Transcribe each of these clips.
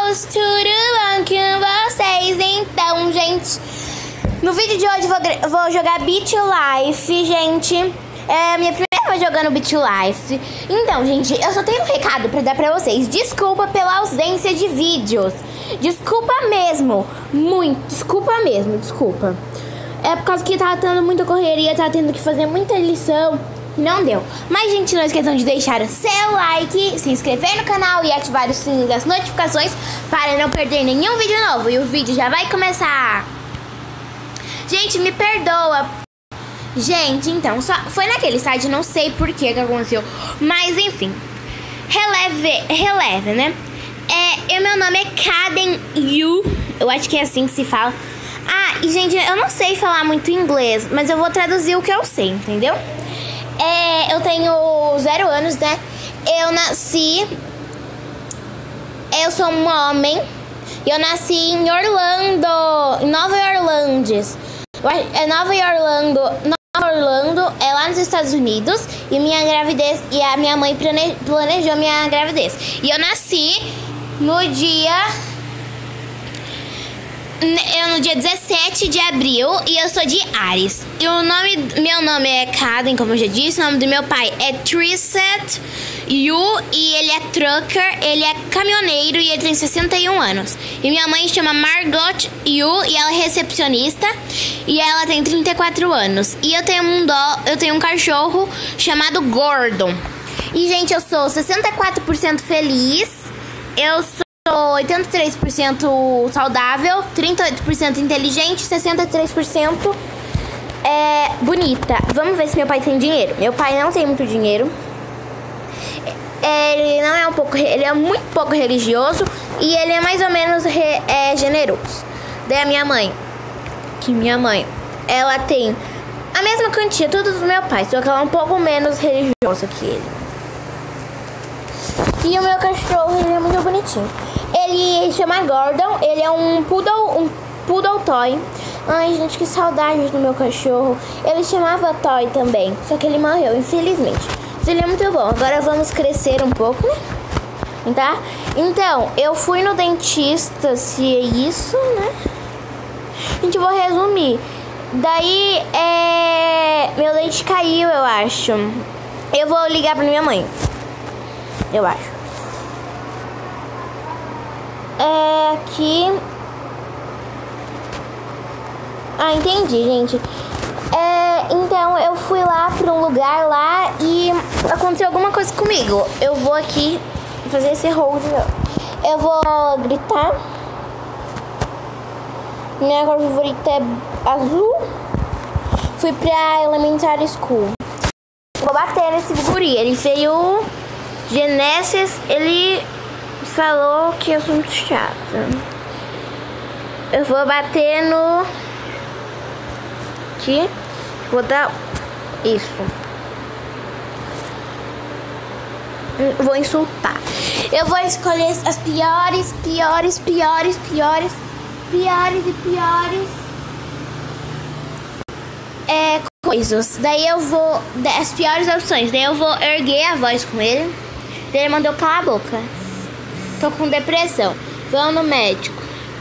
amigos, tudo bom com vocês? Então, gente, no vídeo de hoje eu vou jogar Beat Life, gente. É a minha primeira vez jogando Beat Life. Então, gente, eu só tenho um recado pra dar pra vocês. Desculpa pela ausência de vídeos. Desculpa mesmo. Muito, desculpa. É por causa que tava tendo muita correria, tava tendo que fazer muita lição. Não deu. Mas, gente, não esqueçam de deixar o seu like, se inscrever no canal e ativar o sininho das notificações para não perder nenhum vídeo novo. E o vídeo já vai começar. Gente, me perdoa. Gente, então, só foi naquele site, não sei por que aconteceu. Mas, enfim. Releve, né? Meu nome é Kaden Yu. Eu acho que é assim que se fala. Ah, e, gente, eu não sei falar muito inglês, mas eu vou traduzir o que eu sei, entendeu? Eu tenho 0 anos, né? Eu sou um homem. E eu nasci em Orlando, em Nova Orleans. Nova Orlando é lá nos Estados Unidos. E a minha mãe planejou minha gravidez. E eu nasci no dia 17 de abril e eu sou de Ares. E meu nome é Kaden, como eu já disse. O nome do meu pai é Trisset Yu e ele é trucker, ele é caminhoneiro e ele tem 61 anos. E minha mãe chama Margot Yu e ela é recepcionista e ela tem 34 anos. E eu tenho um cachorro chamado Gordon. E, gente, eu sou 64% feliz. Eu sou 83% saudável, 38% inteligente, 63% bonita. Vamos ver se meu pai tem dinheiro. Meu pai não tem muito dinheiro. Ele é muito pouco religioso e ele é mais ou menos generoso. Daí a minha mãe, ela tem a mesma quantia, tudo do meu pai, só que ela é um pouco menos religiosa que ele. E o meu cachorro, ele é muito bonitinho. Ele chama Gordon, ele é um poodle toy. Ai, gente, que saudade do meu cachorro. Ele chamava Toy também, só que ele morreu, infelizmente. Mas ele é muito bom. Agora vamos crescer um pouco, né? Tá? Então, eu fui no dentista, se é isso, né? Gente, eu vou resumir. Daí, meu dente caiu, eu acho. Eu vou ligar pra minha mãe. Eu acho. Aqui. Ah, entendi, gente. Então eu fui lá pra um lugar lá e aconteceu alguma coisa comigo. Eu vou aqui fazer esse hold. Eu vou gritar. Minha cor favorita é azul. Fui pra Elementary School. Vou bater nesse guri. Ele veio Genesis, ele falou que eu sou muito chata. Eu vou bater no... Aqui. Vou dar isso. Vou insultar. Eu vou escolher as piores coisas. Daí eu vou... As piores opções. Daí eu vou erguer a voz com ele. Daí ele mandou calar a boca. Tô com depressão. Vamos no médico.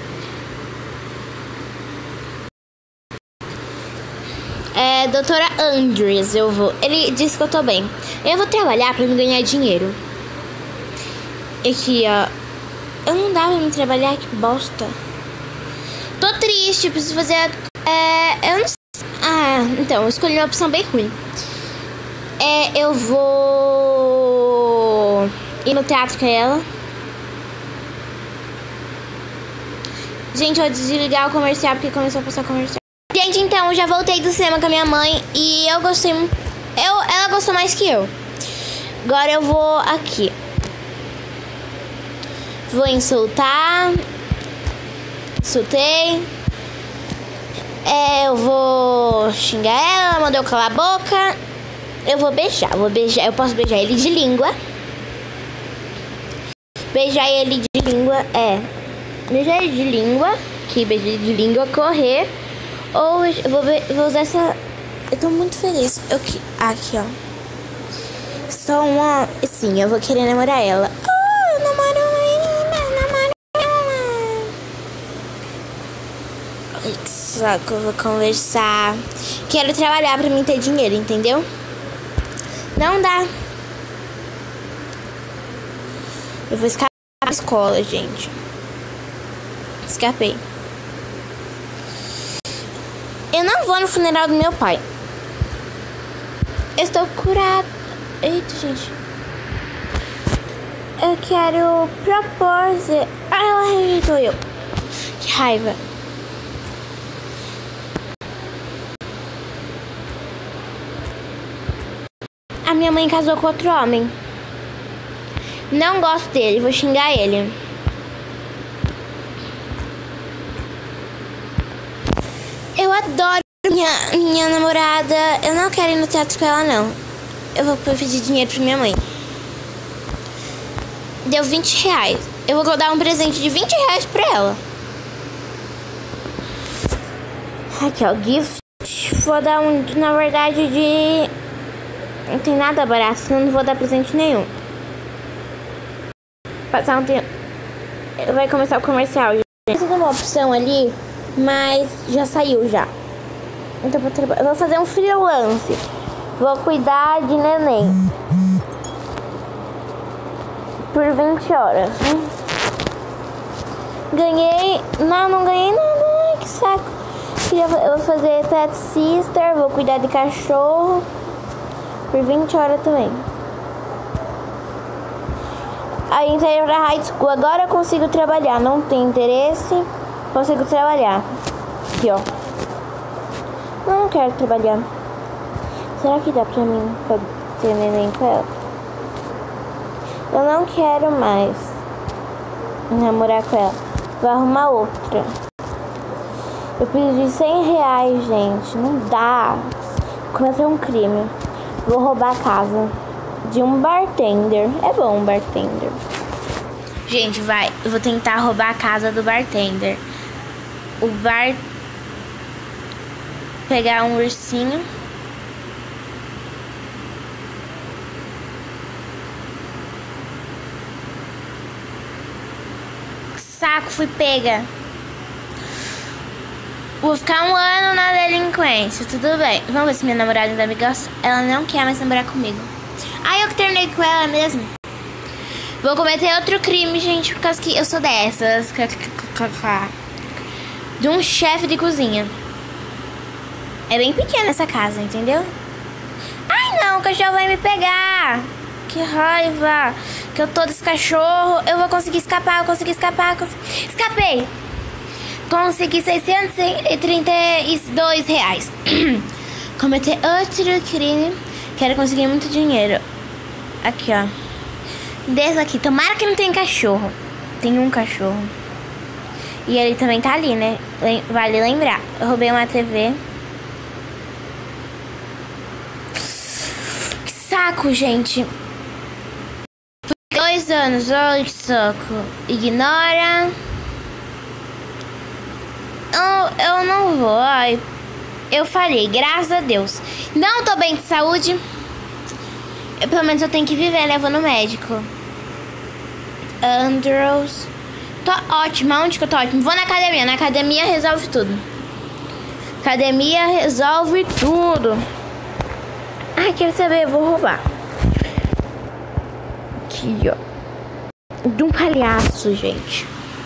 Doutora Andres, eu vou. Ele disse que eu tô bem. Eu vou trabalhar pra me ganhar dinheiro. Aqui, ó. Eu não dá pra me trabalhar, que bosta. Tô triste, preciso fazer. Eu não sei. Ah, então, eu escolhi uma opção bem ruim. Eu vou ir no teatro com ela. Gente, eu vou desligar o comercial porque começou a passar comercial. Gente, então, eu já voltei do cinema com a minha mãe e eu gostei muito. Ela gostou mais que eu. Agora eu vou aqui. Vou insultar. Insultei. Eu vou xingar ela, mandou calar a boca. Eu vou beijar. Eu posso beijar ele de língua. Beijar ele de língua beijar ele de língua. Aqui, beijar ele de língua, correr. Ou eu vou usar essa... Eu tô muito feliz. Aqui, ó. Só uma... Sim, eu vou querer namorar ela. Eu namoro saco, eu vou conversar. Quero trabalhar pra mim ter dinheiro, entendeu? Não dá. Eu vou escapar da escola, gente. Escapei. Eu não vou no funeral do meu pai. Eu estou curada. Eita, gente. Eu quero propor... Ah, ela rejeitou eu. Que raiva. A minha mãe casou com outro homem. Não gosto dele, vou xingar ele. Eu adoro minha namorada. Eu não quero ir no teatro com ela, não. Eu vou pedir dinheiro pra minha mãe. Deu 20 reais. Eu vou dar um presente de 20 reais pra ela. Aqui, ó, gift. Vou dar um, na verdade, de... Não tem nada barato, senão não vou dar presente nenhum. Passar um tempo. Vai começar o comercial. Tem uma opção ali, mas já saiu já. Então eu vou fazer um freelance. Vou cuidar de neném. Por 20 horas. Ganhei. Não ganhei nada. Ai, que saco. Eu vou fazer pet sister. Vou cuidar de cachorro. Por 20 horas também. Aí entrei pra high school. Agora eu consigo trabalhar. Não tem interesse. Consigo trabalhar. Aqui, ó. Não quero trabalhar. Será que dá pra mim ter neném com ela? Eu não quero mais namorar com ela. Vou arrumar outra. Eu pedi 100 reais, gente. Não dá. Cometi um crime. Vou roubar a casa de um bartender. É bom um bartender. Gente, vai. Eu vou tentar roubar a casa do bartender. Pegar um ursinho. Saco, fui pega. Vou ficar um ano na delinquência, tudo bem. Vamos ver se minha namorada ainda me gosta. Ela não quer mais namorar comigo. Ah, eu que terminei com ela mesmo. Vou cometer outro crime, gente, por causa que eu sou dessas. De um chefe de cozinha. É bem pequena essa casa, entendeu? Ai, não, o cachorro vai me pegar. Que raiva. Que eu tô desse cachorro. Eu vou conseguir escapar, Escapei. Consegui 632 reais. Cometer outro crime. Quero conseguir muito dinheiro. Aqui, ó. Desse aqui. Tomara que não tenha cachorro. Tem um cachorro. E ele também tá ali, né? Vale lembrar. Eu roubei uma TV. Que saco, gente. 2 anos. Olha que saco. Ignora. Eu não vou. Ai, eu falhei, graças a Deus. Não tô bem de saúde. Pelo menos eu tenho que viver, né? Eu vou no médico. Andrews. Tô ótima. Onde que eu tô ótima? Vou na academia. Na academia resolve tudo. Academia resolve tudo. Ai, quero saber. Eu vou roubar. Aqui, ó. De um palhaço, gente.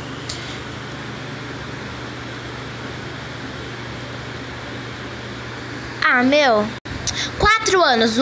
Ah, meu. 4 anos.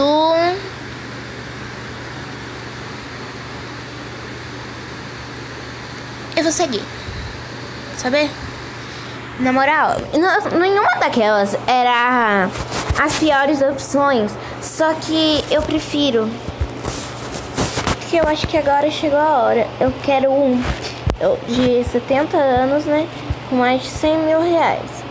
Eu vou seguir. Sabe? Na moral, nenhuma daquelas era as piores opções. Só que eu prefiro. Porque eu acho que agora chegou a hora. Eu quero um de 70 anos, né? Com mais de 100 mil reais.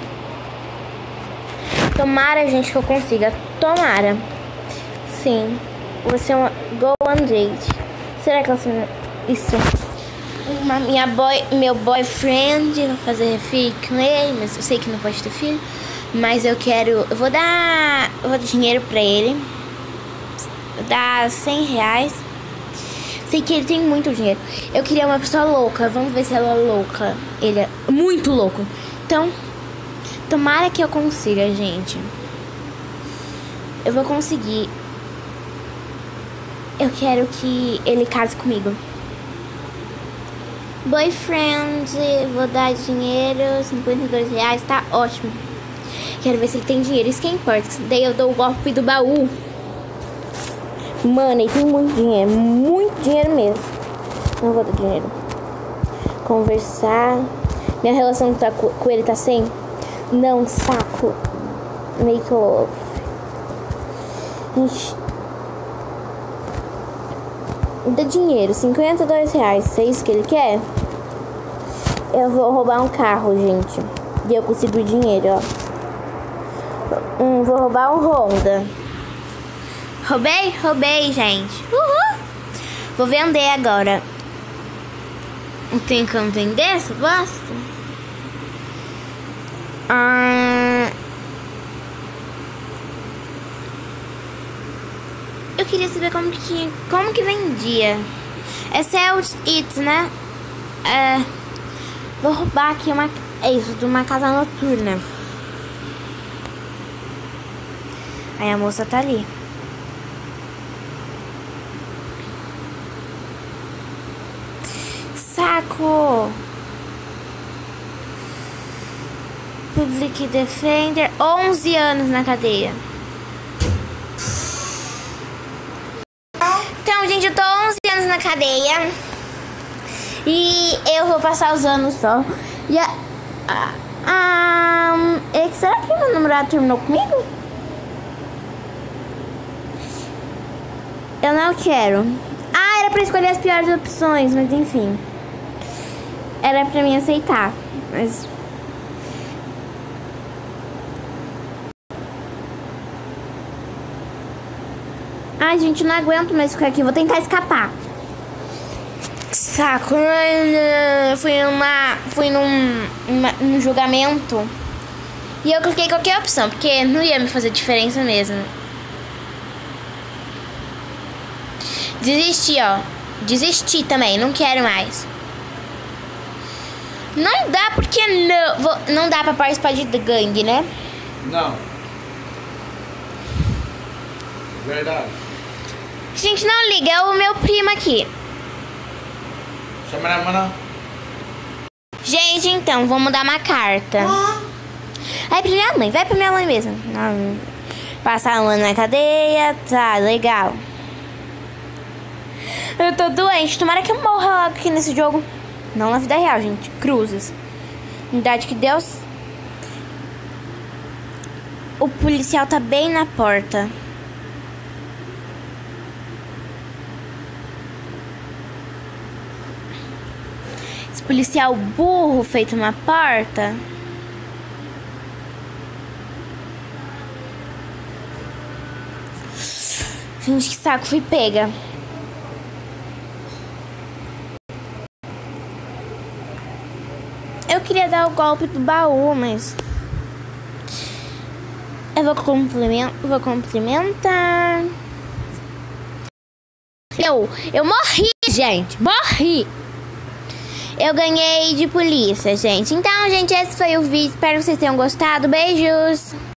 Tomara, gente, que eu consiga. Tomara. Sim. Você é uma go on date. Será que ela... Isso. Meu boyfriend. Vou fazer filho com ele. Mas eu sei que não pode ter filho. Mas eu quero... Eu vou dar dinheiro pra ele. Vou dar 100 reais. Sei que ele tem muito dinheiro. Eu queria uma pessoa louca. Vamos ver se ela é louca. Ele é muito louco. Então... Tomara que eu consiga, gente. Eu vou conseguir. Eu quero que ele case comigo. Boyfriend, vou dar dinheiro, R$52, tá ótimo. Quero ver se ele tem dinheiro, isso que importa. Daí eu dou o golpe do baú. Mano, ele tem muito dinheiro mesmo. Não vou dar dinheiro. Conversar. Minha relação com ele tá sem? Não, saco. Make love. Ixi. Dá dinheiro, R$52. É isso que ele quer? Eu vou roubar um carro, gente. E eu consigo dinheiro, ó. Vou roubar um Honda. Roubei, gente. Uhul. Vou vender agora. Não tem como vender essa bosta? Eu queria saber como que vendia. Essa é o It, né? Vou roubar aqui de uma casa noturna. Aí a moça tá ali. Saco! Public Defender, 11 anos na cadeia. Então, gente, eu tô 11 anos na cadeia. E eu vou passar os anos só. E será que meu namorado terminou comigo? Eu não quero. Era pra escolher as piores opções, mas enfim. Era pra mim aceitar, mas... Ai, gente, não aguento mais ficar aqui. Vou tentar escapar. Saco. Fui num julgamento. E eu cliquei qualquer opção, porque não ia me fazer diferença mesmo. Desisti, ó. Desisti também, não quero mais. Não dá porque não dá pra participar de gangue, né? Não. Verdade. Gente, não liga, é o meu primo aqui. Chama na mão. Gente, então, vou mudar uma carta. Vai pra minha mãe mesmo. Passar um ano na cadeia, tá, legal. Eu tô doente, tomara que eu morra logo aqui nesse jogo. Não na vida real, gente, cruzes. Verdade que Deus. O policial tá bem na porta. Esse policial burro feito uma porta. Gente, que saco, fui pega. Eu queria dar o golpe do baú, mas... Eu vou cumprimentar. Eu morri, gente. Morri. Eu ganhei de polícia, gente. Então, gente, esse foi o vídeo. Espero que vocês tenham gostado. Beijos.